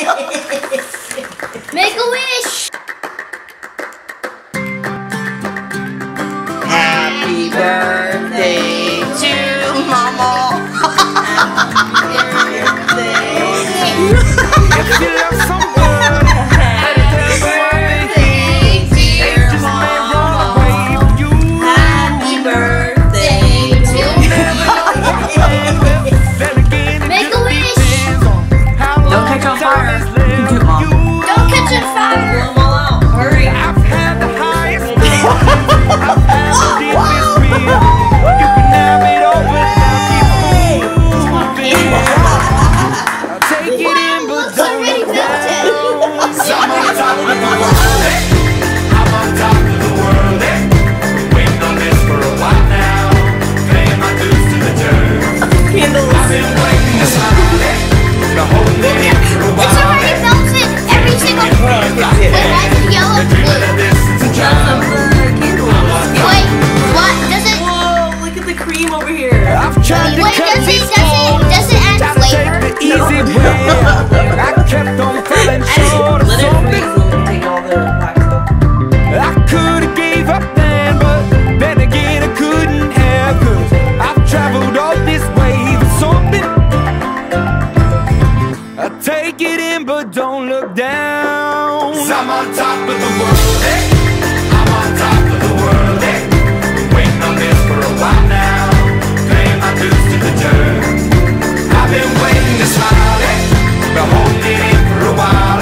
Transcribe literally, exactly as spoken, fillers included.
Make a wish. Happy birthday to Mama. Happy birthday. If you love someone, Happy birthday, dear Mama. Happy birthday to you. Make a wish. Don't catch on fire. You can do it, Mom. Don't catch on fire. Blow them all out. Hurry. I've had the highest peak. I've had the deepest feel. You can have it all, but now keep moving. I'll take it in, but It's already melted. I'm on top of the world, eh? I'm on top of the world, eh? Waiting on this for a while now, paying my dues to the dirt. I've been waiting to smile, eh? The whole day for a It's while, already eh? melted. Every single wait, why is it yellow and Dreaming blue? of this since a child. Wait, what? Does it? Whoa, look at the cream over here. I've tried to Wait, cut does it? these Does it? Does it add Gotta take flavor? the easy way. I kept on falling short of Let it something. freeze and we can take all the black stuff. I could've gave up then, but then again I couldn't have, 'cause I've traveled all this way for something. I take it in, but don't look down. I'm on top of the world, eh? I'm on top of the world, eh? Waiting on this for a while now, paying my dues to the dirt. I've been waiting to smile, eh? Been holding it in for a while.